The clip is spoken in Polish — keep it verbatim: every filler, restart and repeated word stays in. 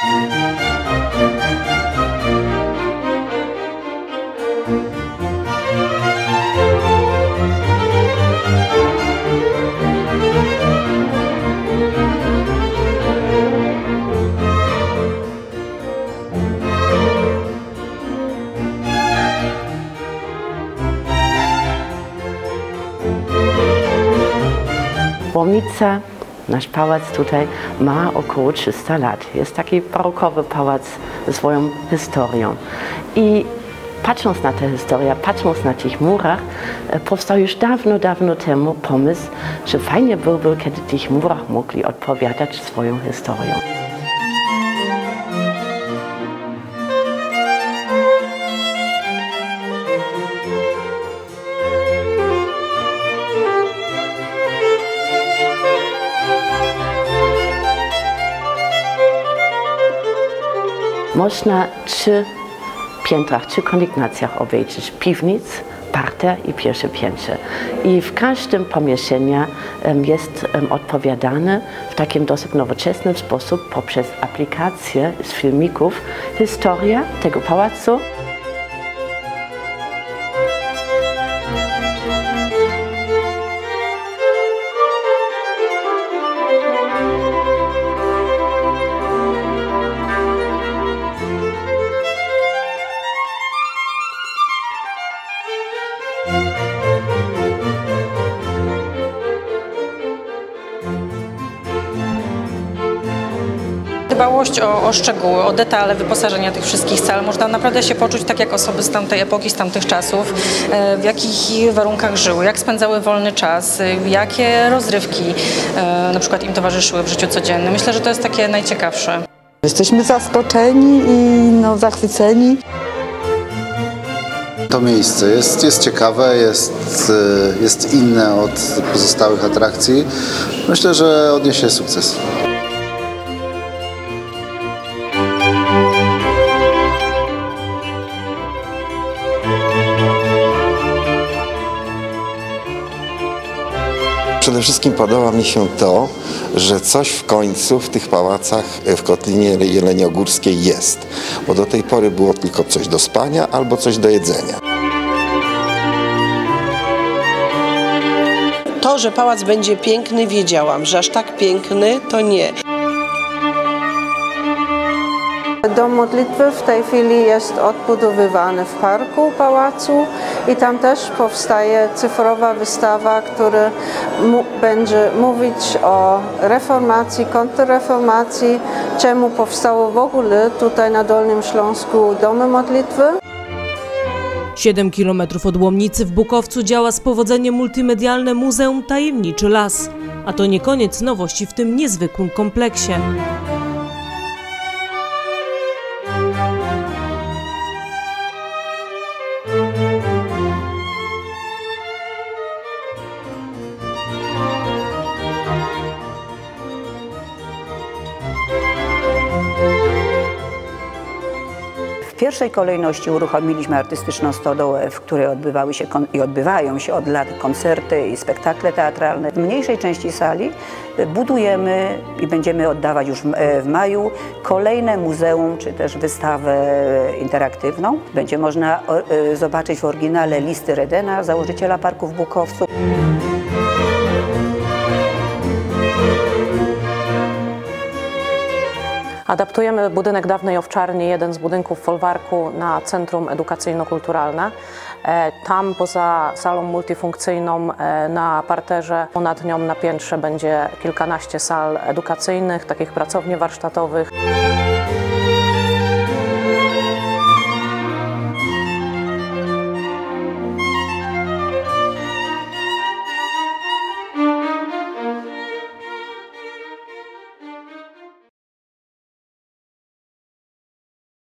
Łomnica, nasz pałac tutaj ma około trzysta lat. Jest taki barokowy pałac ze swoją historią. I patrząc na tę historię, patrząc na tych murach, powstał już dawno, dawno temu pomysł, że fajnie byłoby, kiedy tych murach mogli odpowiadać swoją historią. Można trzy piętrach, trzy kondygnacjach obejrzeć: piwnic, parter i pierwsze piętrze. I w każdym pomieszczeniu jest odpowiadane w takim dosyć nowoczesnym sposób poprzez aplikację z filmików historia tego pałacu. Dbałość o, o szczegóły, o detale wyposażenia tych wszystkich sal. Można naprawdę się poczuć tak jak osoby z tamtej epoki, z tamtych czasów, w jakich warunkach żyły, jak spędzały wolny czas, jakie rozrywki na przykład im towarzyszyły w życiu codziennym. Myślę, że to jest takie najciekawsze. Jesteśmy zaskoczeni i no, zachwyceni. To miejsce jest, jest ciekawe, jest, jest inne od pozostałych atrakcji. Myślę, że odniesie sukces. Przede wszystkim podoba mi się to, że coś w końcu w tych pałacach w Kotlinie Jeleniogórskiej jest, bo do tej pory było tylko coś do spania albo coś do jedzenia. To, że pałac będzie piękny, wiedziałam, że aż tak piękny to nie. Dom modlitwy w tej chwili jest odbudowywany w parku pałacu i tam też powstaje cyfrowa wystawa, która będzie mówić o reformacji, kontrreformacji, czemu powstało w ogóle tutaj na Dolnym Śląsku domy modlitwy. siedem kilometrów od Łomnicy w Bukowcu działa z powodzeniem multimedialne Muzeum Tajemniczy Las. A to nie koniec nowości w tym niezwykłym kompleksie. W pierwszej kolejności uruchomiliśmy artystyczną stodołę, w której odbywały się i odbywają się od lat koncerty i spektakle teatralne. W mniejszej części sali budujemy i będziemy oddawać już w maju kolejne muzeum, czy też wystawę interaktywną. Będzie można zobaczyć w oryginale listy Redena, założyciela parku w Bukowcu. Adaptujemy budynek dawnej owczarni, jeden z budynków folwarku, na centrum edukacyjno-kulturalne. Tam poza salą multifunkcyjną na parterze, nad nią na piętrze będzie kilkanaście sal edukacyjnych, takich pracowni warsztatowych.